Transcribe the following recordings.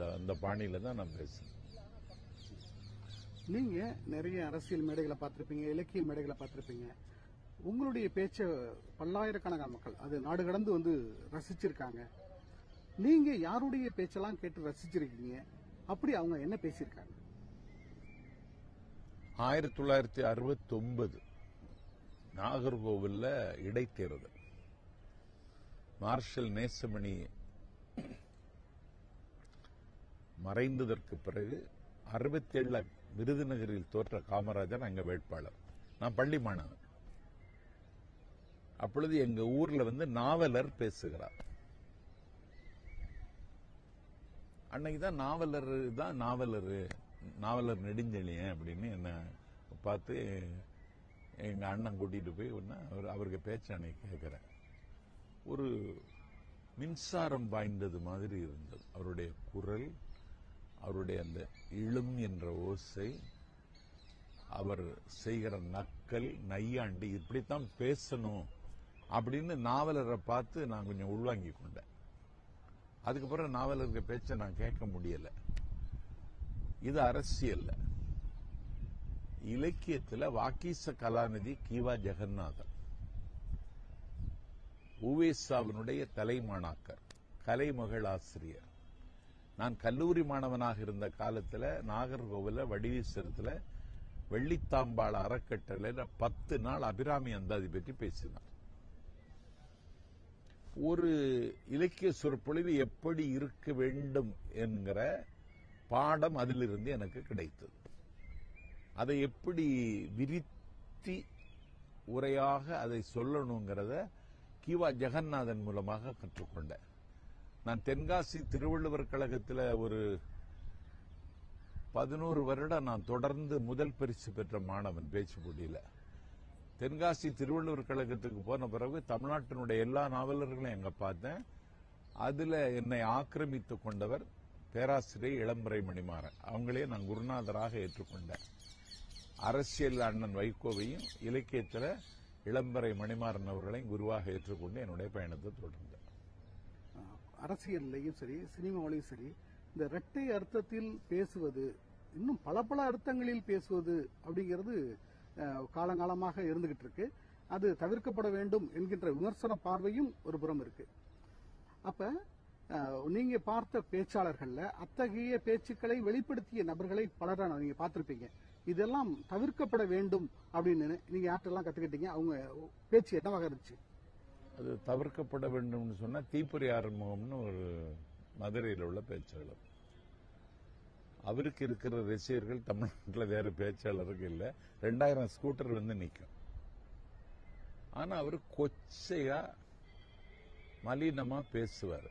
அந்த பாணியில தான் நான் பேசுறேன். நீங்க நிறைய அரசியல் மேடைகளை பார்த்திருப்பீங்க, இலக்கிய மேடைகளை பார்த்திருப்பீங்க. உங்களுடைய பேச்ச பல்லாயிரக்கணக்கான மக்கள் அது நாடு கடந்து வந்து ரசிச்சிருக்காங்க. நீங்க யாருடைய பேச்செல்லாம் கேட்டு ரசிச்சிருக்கீங்க? அப்படி அவங்க என்ன பேசியிருக்காங்க? 1969 நாகர்கோவில்ல இடைத்தேர்தல். மார்ஷல் நேசமணி மறைந்ததற்கு பிறகு 67 விருதுநகரில் தோற்ற காமராஜர் அங்க வேட்பாளர். நான் பள்ளி மாணவன். அப்பொழுது எங்க ஊர்ல வந்து நாவலர் பேசுகிறார். அன்னைக்குதான் நாவலர் நெடுஞ்செழியன் அப்படின்னு என்ன பார்த்து எங்க அண்ணன் கூட்டிட்டு போய் அவருக்கு பேச்சு அன்னைக்கு கேட்கிறேன். ஒரு மின்சாரம் பாய்ந்தது மாதிரி இருந்தது அவருடைய குரல், அவருடைய அந்த இழும் என்ற ஓசை, அவர் செய்கிற நக்கல் நையாண்டி, இப்படித்தான் பேசணும் அப்படின்னு நாவலரை பார்த்து நான் கொஞ்சம் உள்வாங்கி கொண்டேன். அதுக்கப்புறம் நாவலருக்கு பேச்ச நான் கேட்க முடியல. இது அரசியல்ல. இலக்கியத்தில் வாக்கீச கலாநிதி கீவா ஜெகநாதன், உவேசாவினுடைய தலைமாணாக்கர், கலைமகள் ஆசிரியர். நான் கல்லூரி மாணவனாக இருந்த காலத்தில் நாகர்கோவில வடிவீசரத்தில் வெள்ளித்தாம்பாள அறக்கட்டளையில் 10 நாள் அபிராமி அந்தாதி பற்றி பேசினார். ஒரு இலக்கிய சொற்பொழிவு எப்படி இருக்க வேண்டும் என்கிற பாடம் அதிலிருந்து எனக்கு கிடைத்தது. அதை எப்படி விரித்தி உரையாக அதை சொல்லணுங்கிறத கீவா ஜெகநாதன் மூலமாக கற்றுக்கொண்டேன். நான் தென்காசி திருவள்ளுவர் கழகத்தில் ஒரு 11 வருடம் நான் தொடர்ந்து முதல் பரிசு பெற்ற மாணவன் பேச்சு போட்டியில. தென்காசி திருவள்ளுவர் கழகத்துக்கு போன பிறகு தமிழ்நாட்டினுடைய எல்லா நாவலர்களையும் எங்க பார்த்தேன். அதுல என்னை ஆக்கிரமித்துக் கொண்டவர் பேராசிரியர் இளம்பரை மணிமாறன். அவங்களே நான் குருநாதராக ஏற்றுக்கொண்டேன். அரசியல் அண்ணன் வைகோவையும் இலக்கியத்தில் இளம்பரை மணிமாறன் அவர்களையும் குருவாக ஏற்றுக்கொண்டு என்னுடைய பயணத்தை தொடர்ந்தேன். அரசியல்லையும் சரி, சினிமாவிலையும் சரி, இந்த இரட்டை அர்த்தத்தில் பேசுவது, இன்னும் பல அர்த்தங்களில் பேசுவது அப்படிங்கிறது காலங்காலமாக இருந்துகிட்டு இருக்கு. அது தவிர்க்கப்பட வேண்டும் என்கின்ற விமர்சன பார்வையும் ஒரு புறம் இருக்கு. அப்ப நீங்க பார்த்த பேச்சாளர்கள்ல அத்தகைய பேச்சுக்களை வெளிப்படுத்திய நபர்களை பலரை நீங்க பார்த்திருப்பீங்க. இதெல்லாம் தவிர்க்கப்பட வேண்டும் அப்படின்னு நீங்க யார்ட்டெல்லாம் கத்துக்கிட்டீங்க? அவங்க பேச்சு என்னவாக இருந்துச்சு? அது தவிர்க்கப்பட வேண்டும் சொன்னா தீப்பொறி ஆறுமுகம்னு ஒரு மதுரையில் உள்ள பேச்சாளர். அவருக்கு இருக்கிற ரசிகர்கள் தமிழ்நாட்டில் வேற பேச்சாளருக்கு இல்ல. 2000 ஸ்கூட்டர் வந்து நிற்கும். ஆனா அவரு கொச்சையா மலினமா பேசுவார்.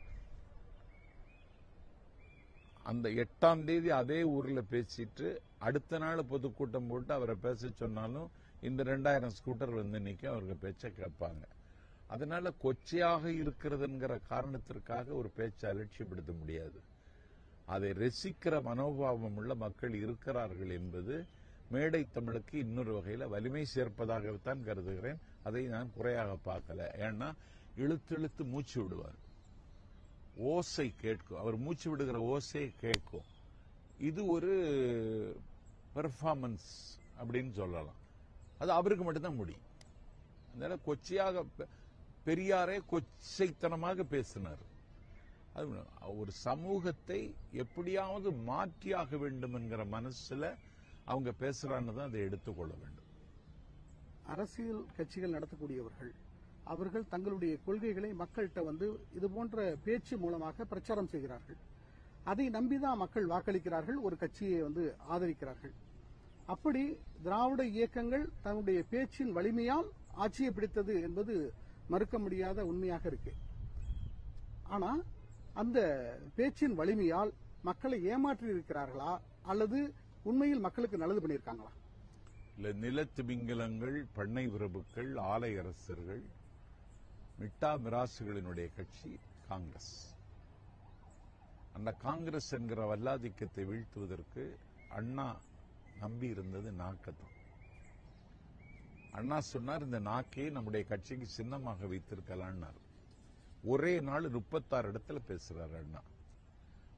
அந்த 8ஆம் தேதி அதே ஊர்ல பேசிட்டு அடுத்த நாள் பொதுக்கூட்டம் போட்டு அவரை பேச சொன்னாலும் இந்த 2000 ஸ்கூட்டர் வந்து நிக்க அவருக்கு பேச்ச கேட்பாங்க. அதனால கொச்சையாக இருக்கிறதுங்கிற காரணத்திற்காக ஒரு பேச்சை அலட்சியப்படுத்த முடியாது. அதை ரசிக்கிற மனோபாவம் உள்ள மக்கள் இருக்கிறார்கள் என்பது மேடை தமிழுக்கு இன்னொரு வகையில வலிமை சேர்ப்பதாகத்தான் கருதுகிறேன். அதை நான் குறையாக பார்க்கல. ஏன்னா இழுத்து இழுத்து மூச்சு விடுவார். ஓசை கேட்கும். அவர் மூச்சு விடுகிற ஓசை கேட்கும். இது ஒரு பெர்ஃபார்மன்ஸ் அப்படின்னு சொல்லலாம். அது அவருக்கு மட்டும்தான் முடியும். அதனால கொச்சையாக பெரியாரே கொச்சைத்தனமாக பேசினார். ஒரு சமூகத்தை எப்படியாவது மாற்றியாக வேண்டும் என்கிற மனசுல அவங்க பேசுறான்னு தான் அதை எடுத்துக்கொள்ள வேண்டும். அரசியல் கட்சிகள் நடத்தக்கூடியவர்கள் அவர்கள் தங்களுடைய கொள்கைகளை மக்கள்கிட்ட வந்து இது போன்ற பேச்சு மூலமாக பிரச்சாரம் செய்கிறார்கள். அதை நம்பிதான் மக்கள் வாக்களிக்கிறார்கள், ஒரு கட்சியை வந்து ஆதரிக்கிறார்கள். அப்படி திராவிட இயக்கங்கள் தன்னுடைய பேச்சின் வலிமையால் ஆட்சியை பிடித்தது என்பது மறுக்க முடியாத உண்மையாக இருக்கு. ஆனா அந்த பேச்சின் வலிமையால் மக்களை ஏமாற்றி இருக்கிறார்களா அல்லது உண்மையில் மக்களுக்கு நல்லது பண்ணியிருக்காங்களா? இல்ல, நிலத்திமிங்கலங்கள், பண்ணை பிரபுக்கள், ஆலை அரசர்கள், மிட்டா மிராசுகளினுடைய கட்சி காங்கிரஸ். அந்த காங்கிரஸ் என்கிற வல்லாதிக்கத்தை வீழ்த்துவதற்கு அண்ணா நம்பி இருந்தது நாக்கத்தான். அண்ணா சொன்னார், இந்த நாக்கை நம்முடைய கட்சிக்கு சின்னமாக வைத்திருக்கலான்னார். ஒரே நாள் 36 இடத்துல பேசுறாரு அண்ணா.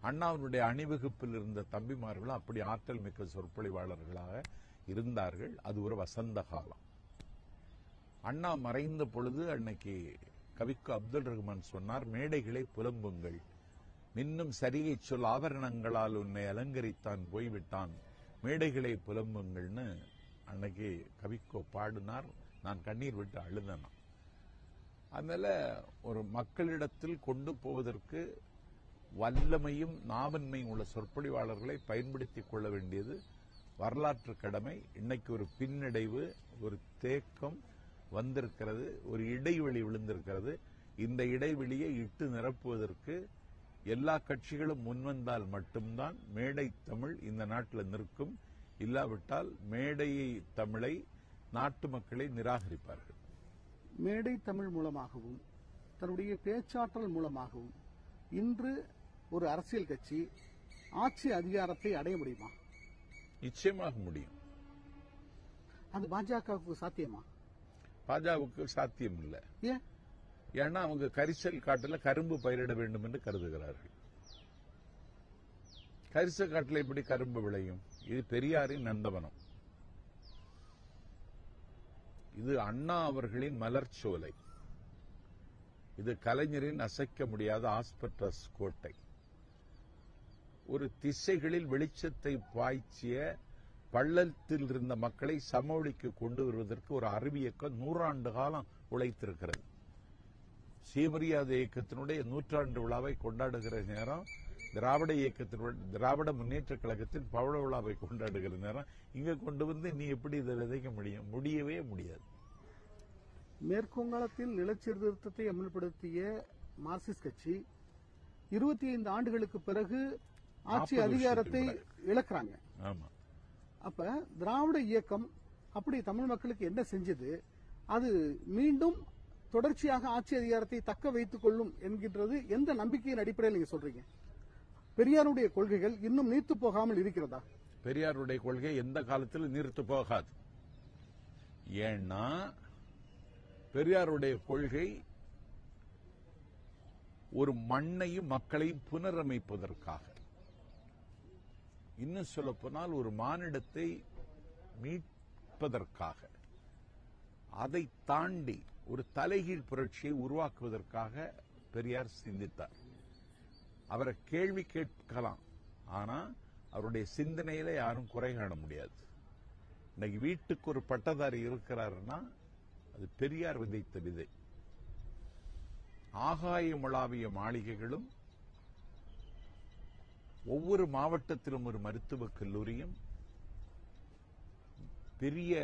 அண்ணாவினுடைய அணிவகுப்பில் இருந்த தம்பிமார்களும் அப்படி ஆற்றல் மிக்க சொற்பொழிவாளர்களாக இருந்தார்கள். அது ஒரு வசந்த காலம். அண்ணா மறைந்த பொழுது அன்னைக்கு கவிக்கு அப்துல் ரஹ்மான் சொன்னார், மேடைகளை புலம்புங்கள், மின்னும் சரியை சொல் ஆபரணங்களால் உன்னை அலங்கரித்தான் போய்விட்டான், மேடைகளை புலம்புங்கள்னு அன்னைக்கு கவிக்கோ பாடினார். நான் கண்ணீர் விட்டு அழுதேன். அதனால ஒரு மக்களிடத்தில் கொண்டு போவதற்கு வல்லமையும் நாவன்மையும் உள்ள சொற்பொழிவாளர்களை பயன்படுத்திக் கொள்ள வேண்டியது வரலாற்று கடமை. இன்னைக்கு ஒரு பின்னடைவு, ஒரு தேக்கம் வந்திருக்கிறது, ஒரு இடைவெளி விழுந்திருக்கிறது. இந்த இடைவெளியை இட்டு நிரப்புவதற்கு எல்லா கட்சிகளும் முன்வந்தால் மட்டும்தான் மேடை தமிழ் இந்த நாட்டில் நிற்கும். இல்லாவிட்டால் மேடையை தமிழை நாட்டு மக்களை நிராகரிப்பார்கள். மேடை தமிழ் மூலமாகவும் தன்னுடைய பேச்சாற்றல் மூலமாகவும் இன்று ஒரு அரசியல் கட்சி ஆட்சி அதிகாரத்தை அடைய முடியுமா? நிச்சயமாக முடியும். அது பாஜகவுக்கு சாத்தியமா? பாஜகவுக்கு சாத்தியம் இல்லை. ஏன்? ஏன்னா அவங்க கரிசல் காட்டில் கரும்பு பயிரிட வேண்டும் என்று கருதுகிறார்கள். கரிசல் காட்டில் எப்படி கரும்பு விளையும்? இது பெரியாரின் நந்தவனம், இது அண்ணா அவர்களின் மலர்ச்சோலை, இது கலைஞரின் அசைக்க முடியாத ஆஸ்பெக்டஸ் கோட்டை. ஒரு திசைகளில் வெளிச்சத்தை பாய்ச்சிய பள்ளத்தில் இருந்த மக்களை சமவெளிக்கு கொண்டு வருவதற்கு ஒரு அறிவியக்கம் 100 ஆண்டு காலம் உழைத்திருக்கிறது. சுயமரியாதை இயக்கத்தினுடைய 100ஆண்டு விழாவை கொண்டாடுகிற நேரம், திராவிட முன்னேற்ற கழகத்தின் பவள விழாவை கொண்டாடுகிற நேரம் இங்க கொண்டு வந்து நீ எப்படி இதை விதைக்க முடியும்? முடியவே முடியாது. மேற்குவங்காளத்தில் நிலச்சீர்திருத்தத்தை அமல்படுத்திய மார்க்சிஸ்ட் கட்சி 25 ஆண்டுகளுக்கு பிறகு ஆட்சி அதிகாரத்தை இழக்கிறாங்க. ஆமா. அப்ப திராவிட இயக்கம் அப்படி தமிழ் மக்களுக்கு என்ன செஞ்சது? அது மீண்டும் தொடர்ச்சியாக ஆட்சி அதிகாரத்தை தக்க வைத்துக் கொள்ளும் என்கின்றது எந்த நம்பிக்கையின் அடிப்படையில் நீங்க சொல்றீங்க? பெரியாருடைய கொள்கைகள் இன்னும் நீர்த்து போகாமல் இருக்கிறதா? பெரியாருடைய கொள்கை எந்த காலத்திலும் நீர்த்து போகாது. ஏன்னா பெரியாருடைய கொள்கை ஒரு மண்ணையும் மக்களையும் புனரமைப்பதற்காக, இன்னும் சொல்ல போனால் ஒரு மானிடத்தை மீட்பதற்காக, அதை தாண்டி ஒரு தலைகீழ் புரட்சியை உருவாக்குவதற்காக பெரியார் சிந்தித்தார். அவரை கேள்வி கேட்கலாம், ஆனா அவருடைய சிந்தனையில யாரும் குறை காண முடியாது. இன்னைக்கு வீட்டுக்கு ஒரு பட்டதாரி இருக்கிறாருன்னா அது பெரியார் விதைத்த விதை. ஆகாயமுளாவிய மாளிகைகளும், ஒவ்வொரு மாவட்டத்திலும் ஒரு மருத்துவக் கல்லூரியும், பெரிய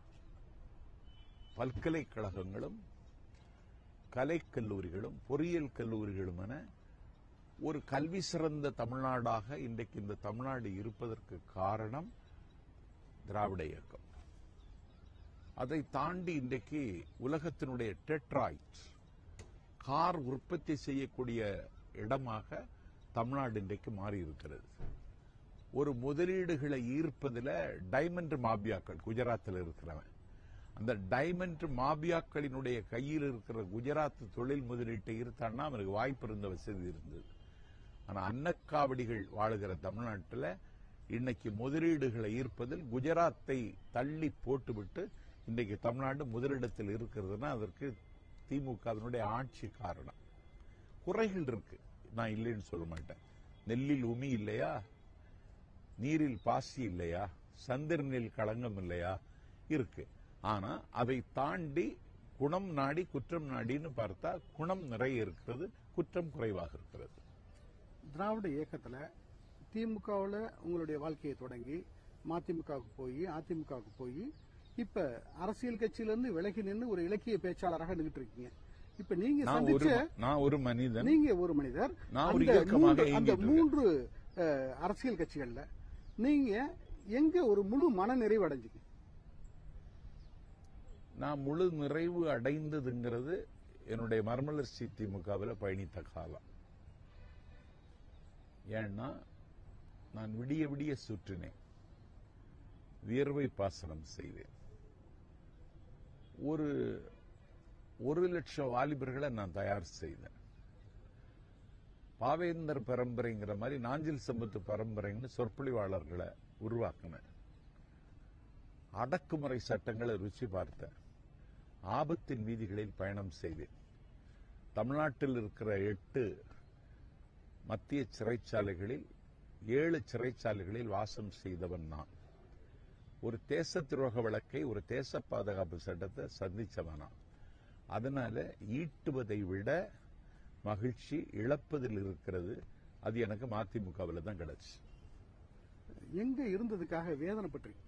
பல்கலைக்கழகங்களும், கலைக்கல்லூரிகளும், பொறியியல் கல்லூரிகளும் என ஒரு கல்வி சிறந்த தமிழ்நாடாக இன்றைக்கு இந்த தமிழ்நாடு இருப்பதற்கு காரணம் திராவிட இயக்கம். அதை தாண்டி இன்றைக்கு உலகத்தினுடைய டெட்ராய்ட் கார் உற்பத்தி செய்யக்கூடிய இடமாக தமிழ்நாடு இன்றைக்கு மாறி இருக்கிறது. ஒரு முதலீடுகளை ஈர்ப்பதில் டைமண்ட் மாபியாக்கள் குஜராத்தில் இருக்கிறவன், அந்த டைமண்ட் மாபியாக்களினுடைய கையில் இருக்கிற குஜராத் தொழில் முதலீட்டை ஈர்த்தான்னா அவனுக்கு வாய்ப்பு இருந்த வசதி இருந்தது. ஆனா அன்னக்காவடிகள் வாழுகிற தமிழ்நாட்டில் இன்னைக்கு முதலீடுகளை ஈர்ப்பதில் குஜராத்தை தள்ளி போட்டுவிட்டு இன்றைக்கு தமிழ்நாடு முதலிடத்தில் இருக்கிறதுனா அதற்கு திமுகவினுடைய ஆட்சி காரணம். குறைகள் இருக்கு, நான் இல்லைன்னு சொல்ல மாட்டேன். நெல்லில் உமி இல்லையா, நீரில் பாசி இல்லையா, சந்திரனில் களங்கம் இல்லையா, இருக்கு. ஆனா அதை தாண்டி குணம் நாடி குற்றம் நாடின்னு பார்த்தா குணம் நிறைய இருக்கிறது, குற்றம் குறைவாக இருக்கிறது. திராவிட இயக்கத்துல திமுகவுல உங்களுடைய வாழ்க்கையை தொடங்கி மதிமுகவுக்கு போய் அதிமுகவுக்கு போய் இப்ப அரசியல் கட்சியிலிருந்து விலகி நின்று ஒரு இலக்கிய பேச்சாளராக நின்றுட்டு இருக்கீங்க. இப்ப நீங்க நான் ஒரு மனிதன், நீங்க ஒரு மனிதர். நான் ஒரு இயக்கமாக அந்த 3 அரசியல் கட்சிகள்ல நீங்க எங்க ஒரு முழு மன நிறைவு அடைஞ்சீங்க? நான் முழு நிறைவு அடைந்ததுங்கிறது என்னுடைய மர்மலர்ச்சி திமுகவில் பயணித்த காலம். ஏன்னா நான் விடிய விடிய சுற்றினேன், வியர்வை பாசனம் செய்தேன். ஒரு 1 லட்சம் வாலிபர்களை நான் தயார் செய்தேன். பாவேந்தர் பரம்பரைங்கிற மாதிரி நாஞ்சில் சம்பத்து பரம்பரைன்னு சொற்பொழிவாளர்களை உருவாக்கினேன். அடக்குமுறை சட்டங்களை ருச்சி பார்த்தேன். ஆபத்தின் வீதிகளில் பயணம் செய்தேன். தமிழ்நாட்டில் இருக்கிற 8 மத்திய சிறைச்சாலைகளில் 7 சிறைச்சாலைகளில் வாசம் செய்தவன் நான். ஒரு தேச துரோக வழக்கை, ஒரு தேச பாதுகாப்பு சட்டத்தை சந்திச்சவனா. அதனால ஈட்டுவதை விட மகிழ்ச்சி இழப்பதில் இருக்கிறது. அது எனக்கு மதிமுகவில் தான் கிடைச்சு. எங்க இருந்ததுக்காக வேதனைப்பட்டிருக்கீங்க?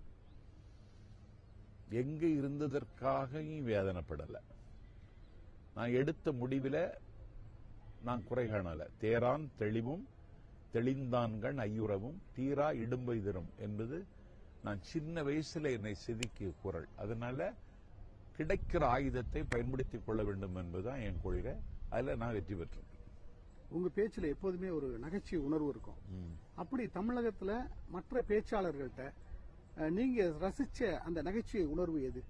எங்க இருந்ததற்காகவும் வேதனைப்படல. நான் எடுத்த முடிவில் நான் குறை காணல. தேரான் தெளிவும் தெளிந்தான்கள் ஐயுறவும் தீரா இடும்பை தரும் என்பது நான் சின்ன வயசுல என்னை செதுக்கிய குரல். அதனால கிடைக்கிற ஆயுதத்தை பயன்படுத்திக் கொள்ள வேண்டும் என்பதுதான் என் கொள்கை. அதுல நான் வெற்றி பெற்றேன். உங்க பேச்சுல எப்போதுமே ஒரு நகைச்சுவை உணர்வு இருக்கும். அப்படி தமிழகத்துல மற்ற பேச்சாளர்கள்ட்ட நீங்க ரசிச்ச அந்த நகைச்சுவை உணர்வு எது?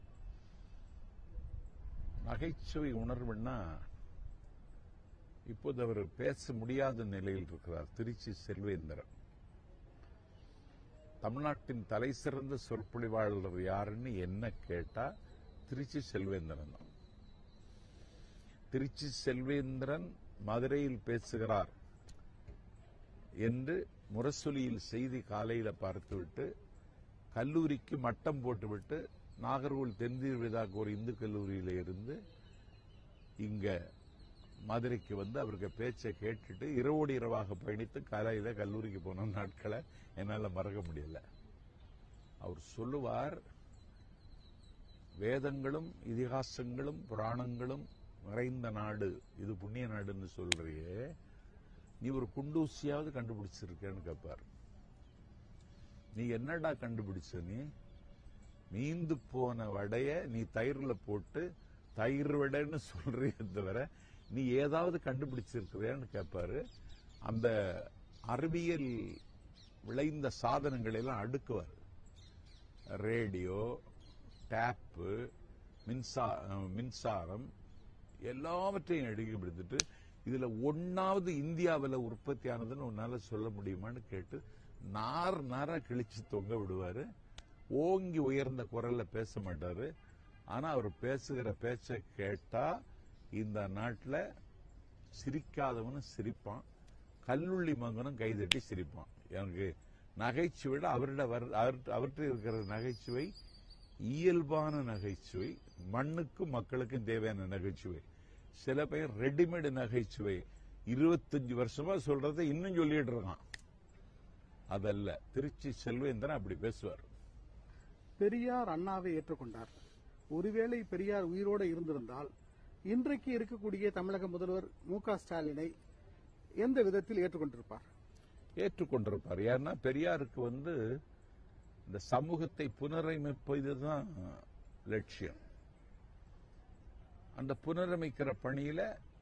நகைச்சுவை உணர்வுன்னா, இப்போது அவர் பேச முடியாத நிலையில் இருக்கிறார். திருச்சி செல்வேந்திரன் தமிழ்நாட்டின் தலை சிறந்த சொற்பொழிவாளர் யாருன்னு என்ன கேட்டா திருச்சி செல்வேந்திரன் தான். திருச்சி செல்வேந்திரன் மதுரையில் பேசுகிறார் என்று முரசொலியில் செய்தி காலையில பார்த்துவிட்டு கல்லூரிக்கு மட்டம் போட்டுவிட்டு நாகர்கோவில் தென்தீர்விதாக்கு ஒரு இந்து கல்லூரியில இருந்து இங்க மதுரைக்கு வந்து அவருக்கு பேச்சை கேட்டுட்டு இரவோடு இரவாக பயணித்து காலையில கல்லூரிக்கு போன நாட்களை என்னால மறக்க முடியல. அவர் சொல்லுவார், வேதங்களும் இதிகாசங்களும் புராணங்களும் நிறைந்த நாடு இது, புண்ணிய நாடுன்னு சொல்றியே, நீ ஒரு குண்டூசியாவது கண்டுபிடிச்சிருக்கேன்னு கேட்பார். நீ என்னடா கண்டுபிடிச்ச? நீ மீந்து போன வடைய நீ தயிர்ல போட்டு தயிர் வடைன்னு சொல்றியே தவிர நீ ஏதாவது கண்டுபிடிச்சிருக்கிறியான்னு கேட்பாரு. அந்த அறிவியல் விளைந்த சாதனங்களை எல்லாம் அடுக்குவார். ரேடியோ, டேப்பு, மின்சாரம் எல்லாவற்றையும் அடுக்கி பிடித்துட்டு இதுல ஒன்னாவது இந்தியாவில் உற்பத்தி ஆனதுன்னு உன்னால சொல்ல முடியுமான்னு கேட்டு நாரா கிழிச்சு தொங்க விடுவாரு. ஓங்கி உயர்ந்த குரல்ல பேச மாட்டாரு. ஆனா அவர் பேசுகிற பேச்சை கேட்டா இந்த நாட்டில் சிரிக்காதவனும் சிரிப்பான், கல்லுள்ளி மங்கனும் கைதட்டி சிரிப்பான். எனக்கு நகைச்சுவை அவர்கிட்ட இருக்கிற நகைச்சுவை இயல்பான நகைச்சுவை, மண்ணுக்கும் மக்களுக்கும் தேவையான நகைச்சுவை. சில பேர் ரெடிமேடு நகைச்சுவை 25 வருஷமா சொல்றதை இன்னும் சொல்லிட்டு இருக்கான். அதல்ல, திருச்சி செல்வேந்திரன் அப்படி பேசுவார். பெரியார் அண்ணாவை ஏற்றுக்கொண்டார். ஒருவேளை பெரியார் உயிரோடு இருந்திருந்தால் இன்றைக்கு இருக்கக்கூடிய தமிழக முதல்வர் மு.க. ஸ்டாலினை எந்த விதத்தில் ஏற்றுக்கொண்டிருப்பார்? ஏற்றுக்கொண்டிருப்பார். ஏன்னா பெரியாருக்கு இந்த சமூகத்தை புனரமைப்பதுதான் லட்சியம். அந்த புனரமைக்கிற பணியில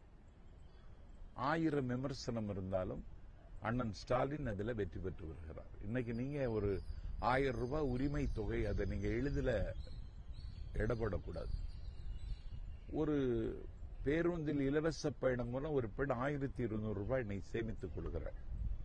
1000 விமர்சனம் இருந்தாலும் அண்ணன் ஸ்டாலின் அதில் வெற்றி பெற்று வருகிறார். இன்னைக்கு நீங்க ஒரு 1000 ரூபாய் உரிமை தொகை, அதை நீங்க எளிதில் இடப்படக்கூடாது. ஒரு பேருந்தில் இலவச பயணம் மூலம் ஒரு பெண் 1200 ரூபாய் இன்னைக்கு சேமித்துக் கொடுக்கிறார்.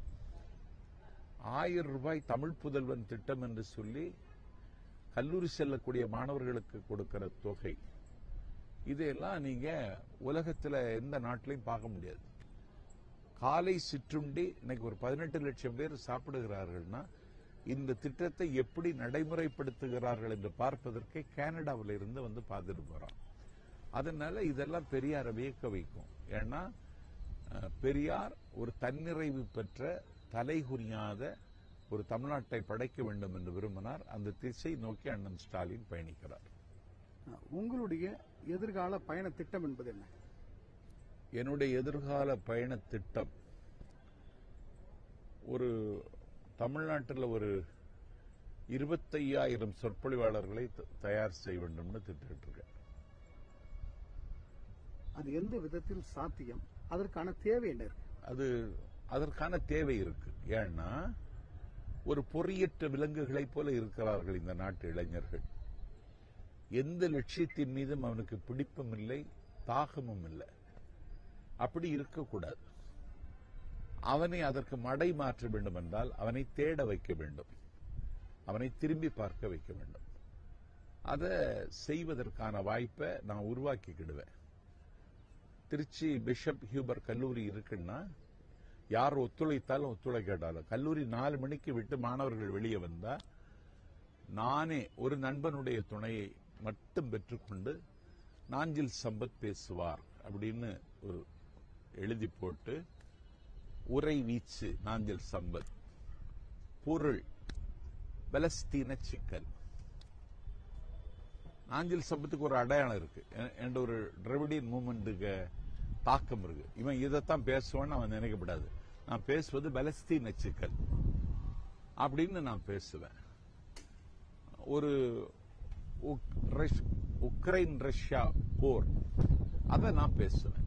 1000 ரூபாய் தமிழ் புதல்வன் திட்டம் என்று சொல்லி கல்லூரி செல்லக்கூடிய மாணவர்களுக்கு கொடுக்கிற தொகை, இதையெல்லாம் நீங்க உலகத்தில் எந்த நாட்டிலையும் பார்க்க முடியாது. காலை சிற்றுண்டி இன்னைக்கு ஒரு 18 லட்சம் பேர் சாப்பிடுகிறார்கள்னா இந்த திட்டத்தை எப்படி நடைமுறைப்படுத்துகிறார்கள் என்று பார்ப்பதற்கு கனடாவில் இருந்து பார்த்துட்டு போறான். அதனால இதெல்லாம் பெரியாரை வியக்க வைக்கும். ஏன்னா பெரியார் ஒரு தன்னிறைவு பெற்ற தலைகுனியாத ஒரு தமிழ்நாட்டை படைக்க வேண்டும் என்று விரும்பினார். அந்த திசை நோக்கி அண்ணன் ஸ்டாலின் பயணிக்கிறார். உங்களுடைய எதிர்கால பயண திட்டம் என்பது என்ன? என்னுடைய எதிர்கால பயண திட்டம் ஒரு தமிழ்நாட்டில் ஒரு 25,000 சொற்பொழிவாளர்களை தயார் செய்ய வேண்டும் திட்டிருக்கேன். அது எந்த விதத்தில் சாத்தியம்? அதற்கான தேவை என்ன இருக்கு? அதற்கான தேவை இருக்கு. ஏன்னா ஒரு பொறியற்ற விலங்குகளைப் போல இருக்கிறார்கள் இந்த நாட்டு இளைஞர்கள். எந்த லட்சியத்தின் மீதும் அவனுக்கு பிடிப்பும் இல்லை, தாகமும் இல்லை. அப்படி இருக்கக்கூடாது. அவனை அதற்கு மடை மாற்ற வேண்டும் என்றால் அவனை தேட வைக்க வேண்டும், அவனை திரும்பி பார்க்க வைக்க வேண்டும். அதை செய்வதற்கான வாய்ப்பை நான் உருவாக்கிக்கிடுவேன். திருச்சி பிஷப் ஹியூபர் கல்லூரி இருக்குன்னா யார் ஒத்துழைத்தாலும் ஒத்துழைக்காட்டாலும் கல்லூரி 4 மணிக்கு விட்டு மாணவர்கள் வெளியே வந்தா நானே ஒரு நண்பனுடைய துணையை மட்டும் பெற்றுக்கொண்டு நாஞ்சில் சம்பத் பேசுவார் அப்படின்னு ஒரு எழுதி போட்டு, உரை வீச்சு நாஞ்சில் சம்பத், பொருள் பலஸ்தீன சிக்கல். நாஞ்சில் சம்பத்துக்கு ஒரு அடையாளம் இருக்கு, என்ற ஒரு டிராவிடியன் மூவ்மெண்ட்டுக்கு தாக்கம் இருக்கு. இவன் இதைத்தான் பேசுவான்னு அவன் நினைக்கப்படாது. நான் பேசுவது பலஸ்தீன சிக்கல் அப்படின்னு நான் பேசுவேன். ஒரு உக்ரைன் ரஷ்யா போர், அதை நான் பேசுவேன்.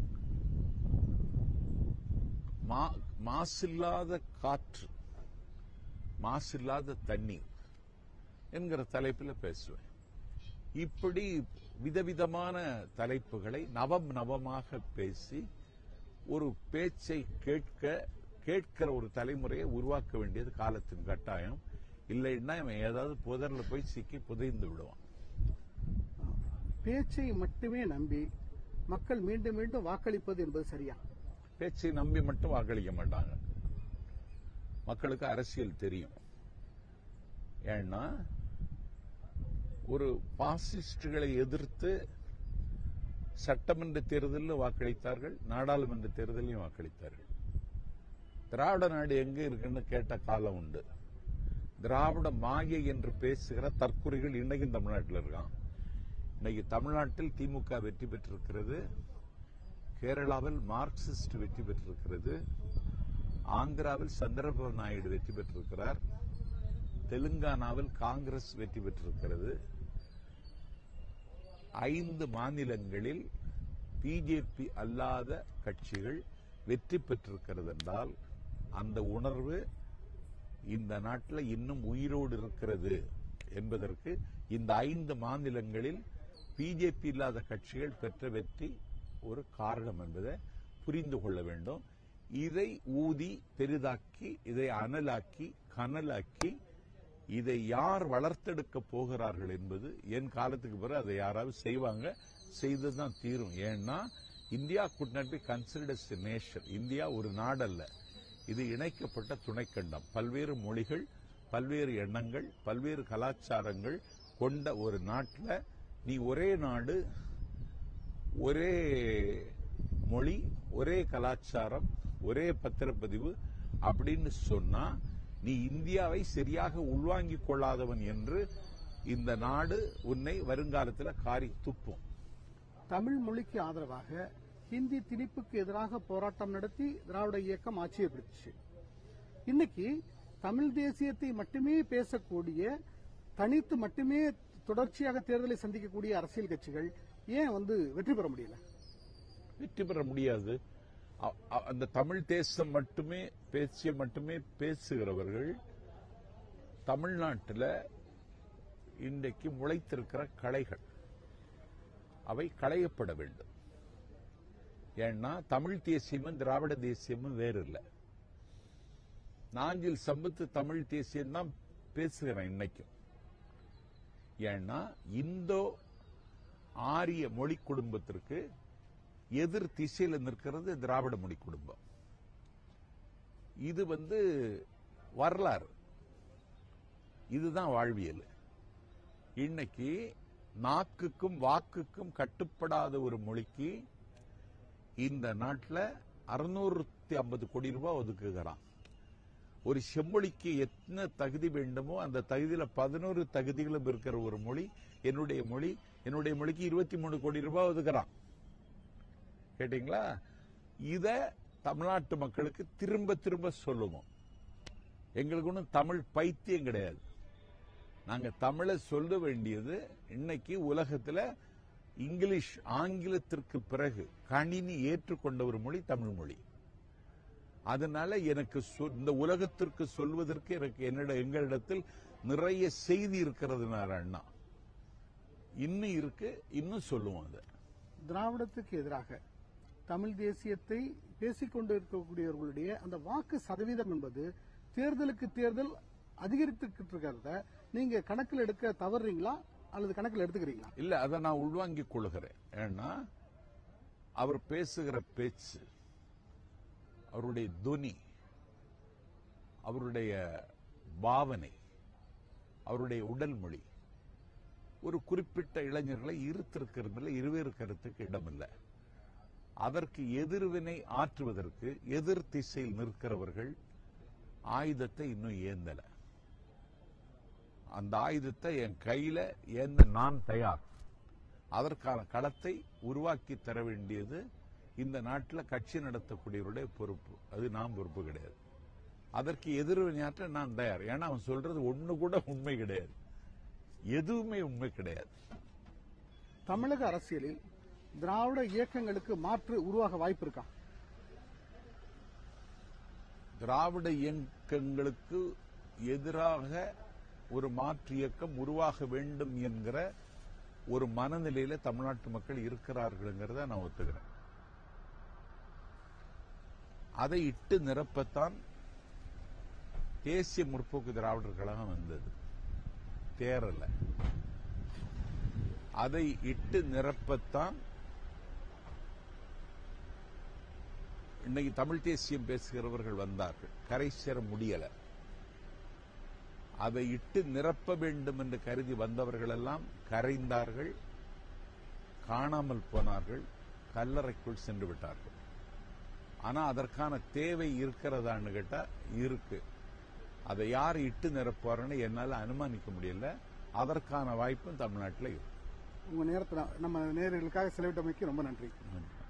மாசில்லாத காற்று, மாசில்லாத தண்ணீர் என்கிற தலைப்பில் பேசுவேன். இப்படி விதவிதமான தலைப்புகளை நவமாக பேசி ஒரு பேச்சை கேட்கிற ஒரு தலைமுறையை உருவாக்க வேண்டியது காலத்தின் கட்டாயம். இல்லைன்னா இவன் ஏதாவது புதர்ல போய் சிக்கி புதைந்து விடுவான். பேச்சை மட்டுமே நம்பி மக்கள் மீண்டும் மீண்டும் வாக்களிப்பது என்பது சரியா? பேச்சை நம்பி மட்டும் வாக்களிக்க மாட்டாங்க. மக்களுக்கு அரசியல் தெரியும். ஏன்னா ஒரு பாசிஸ்டுகளை எதிர்த்து சட்டமன்ற தேர்தலில் வாக்களித்தார்கள், நாடாளுமன்ற தேர்தலையும் வாக்களித்தார்கள். திராவிட நாடு எங்க இருக்குன்னு கேட்ட காலம் உண்டு. திராவிட மாயை என்று பேசுகிற தற்குறிகள் இன்னைக்கும் தமிழ்நாட்டில் இருக்கான். இன்னைக்கு தமிழ்நாட்டில் திமுக வெற்றி பெற்றிருக்கிறது, கேரளாவில் மார்க்சிஸ்ட் வெற்றி பெற்றிருக்கிறது, ஆந்திராவில் சந்திரபாபு நாயுடு வெற்றி பெற்றிருக்கிறார், தெலுங்கானாவில் காங்கிரஸ் வெற்றி பெற்றிருக்கிறது. 5 மாநிலங்களில் பிஜேபி அல்லாத கட்சிகள் வெற்றி பெற்றிருக்கிறது என்றால் அந்த உணர்வு இந்த நாட்டில் இன்னும் உயிரோடு இருக்கிறது என்பதற்கு இந்த 5 மாநிலங்களில் பிஜேபி இல்லாத கட்சிகள் பெற்ற வெற்றி ஒரு காரணம் என்பதை புரிந்து கொள்ள வேண்டும். இதை ஊதி பெரிதாக்கி, இதை அனலாக்கி கனலாக்கி, இதை யார் வளர்த்தெடுக்க போகிறார்கள் என்பது என் காலத்துக்கு பிறகு அதை யாராவது செய்வாங்க, செய்துதான் தீரும். ஏன்னா India could not be considered as a nation. India ஒரு நாடல்ல, இது இணைக்கப்பட்ட துணைக்கண்டம். பல்வேறு மொழிகள், பல்வேறு எண்ணங்கள், பல்வேறு கலாச்சாரங்கள் கொண்ட ஒரு நாட்டில் நீ ஒரே நாடு, ஒரே மொழி, ஒரே கலாச்சாரம், ஒரே பத்திரப்பதிவு அப்படின்னு சொன்னா நீ இந்தியாவை சரியாக உள்வாங்கிக் கொள்ளாதவன் என்று இந்த நாடு உன்னை வருங்காலத்தில் காரி துப்பும். தமிழ் மொழிக்கு ஆதரவாக ஹிந்தி திணிப்புக்கு எதிராக போராட்டம் நடத்தி திராவிட இயக்கம் ஆட்சியை பிடிச்சு, இன்னைக்கு தமிழ் தேசியத்தை மட்டுமே பேசக்கூடிய, தனித்து மட்டுமே தொடர்ச்சியாக தேர்தலை சந்திக்கக்கூடிய அரசியல் கட்சிகள் ஏன் வெற்றி பெற முடியல? வெற்றி பெற முடியாது. அந்த தமிழ் தேசம் மட்டுமே மட்டுமே பேசுகிறவர்கள் தமிழ்நாட்டில் இன்றைக்கு முளைத்திருக்கிற களைகள், அவை களையப்பட வேண்டும். ஏன்னா தமிழ் தேசியமும் திராவிட தேசியமும் வேறு இல்லை. நாஞ்சில் சம்பத்து தமிழ் தேசியம் தான் பேசுகிறேன் இன்னைக்கும். ஏன்னா இந்தோ ஆரிய மொழி குடும்பத்திற்கு எதிர் திசையில் நிற்கிறது திராவிட மொழி குடும்பம். இது வரலாறு, இதுதான் வாழ்வியல். இன்னைக்கு நாக்குக்கும் வாக்குக்கும் கட்டுப்படாத ஒரு மொழிக்கு இந்த நாட்டில் 650 கோடி ரூபாய் ஒதுக்குகிறான். ஒரு செம்மொழிக்கு எத்தனை தகுதி வேண்டுமோ அந்த தகுதியில 11 தகுதிகளும் இருக்கிற ஒரு மொழி என்னுடைய மொழி. என்னுடைய மொழிக்கு 23 கோடி ரூபாய் ஒதுக்குறான். கேட்டீங்களா? இத தமிழ்நாட்டு மக்களுக்கு திரும்ப திரும்ப சொல்லுவோம். எங்களுக்கு ஒன்றும் தமிழ் பைத்தியம் கிடையாது. நாங்க தமிழை சொல்ல வேண்டியது, இன்னைக்கு உலகத்தில் இங்கிலீஷ் ஆங்கிலத்திற்கு பிறகு கணினி ஏற்றுக்கொண்ட ஒரு மொழி தமிழ் மொழி. அதனால எனக்கு இந்த உலகத்திற்கு சொல்வதற்கு எனக்கு எங்களிடத்தில் நிறைய செய்தி இருக்கிறதுனால அண்ணா இன்னும் இருக்கு, இன்னும் சொல்லுவோம். அதை திராவிடத்துக்கு எதிராக தமிழ் தேசியத்தை பேசிக் கொண்டிருக்கக்கூடியவர்களுடைய அந்த வாக்கு சதவீதம் என்பது தேர்தலுக்கு தேர்தல் அதிகரித்துக்கிட்டு இருக்கிறத நீங்க கணக்கில் எடுக்க தவறுறீங்களா அல்லது கணக்கில் எடுத்துக்கிறீங்களா? இல்ல, அதை நான் உள்வாங்கிக் கொள்கிறேன். ஏன்னா அவர் பேசுகிற பேச்சு, அவருடைய துனி, அவருடைய பாவனை, அவருடைய உடல் மொழி ஒரு குறிப்பிட்ட இளைஞர்களை இருத்திருக்கிறதுல இருவேறு கருத்துக்கு இடமில்லை. அதற்கு எதிர்வினை ஆற்றுவதற்கு எதிர் திசையில் நிற்கிறவர்கள் ஆயுதத்தை இன்னும் ஏந்தல. அந்த ஆயுதத்தை என் கையில ஏந்த நான் தயார். அதற்கான களத்தை உருவாக்கி தர வேண்டியது இந்த நாட்டில் கட்சி நடத்தக்கூடியவருடைய பொறுப்பு. அது நாம் பொறுப்பு கிடையாது. அதற்கு எதிர்வினையாற்ற நான் தயார். ஏன்னா அவன் சொல்றது ஒண்ணு கூட உண்மை கிடையாது, எதுவுமே உண்மை கிடையாது. தமிழக அரசியலில் திராவிட இயக்கங்களுக்கு மாற்று உருவாக வாய்ப்பு இருக்கா? திராவிட இயக்கங்களுக்கு எதிராக ஒரு மாற்று இயக்கம் உருவாக வேண்டும் என்கிற ஒரு மனநிலையில தமிழ்நாட்டு மக்கள் இருக்கிறார்கள்ங்கிறத நான் ஒத்துக்கிறேன். அதை இட்டு நிரப்பத்தான் தேசிய முற்போக்கு திராவிடர் கழகம் வந்தது, தேரல. அதை இட்டு நிரப்பத்தான் இன்னைக்கு தமிழ் தேசியம் பேசுகிறவர்கள் வந்தார்கள். கரை சேர முடியல. அதை இட்டு நிரப்ப வேண்டும் என்று கருதி வந்தவர்கள் எல்லாம் கரைந்தார்கள், காணாமல் போனார்கள், கல்லறைக்குள் சென்று விட்டார்கள். ஆனா அதற்கான தேவை இருக்கிறதான்னு கேட்டா இருக்கு. அதை யார் இட்டு நிரப்புவார்னு என்னால அனுமானிக்க முடியல. அதற்கான வாய்ப்பும் தமிழ்நாட்டில் இருக்கு. உங்க நேரத்தில் நம்ம நேயர்களுக்காக செலவிட்டமைக்கு ரொம்ப நன்றி.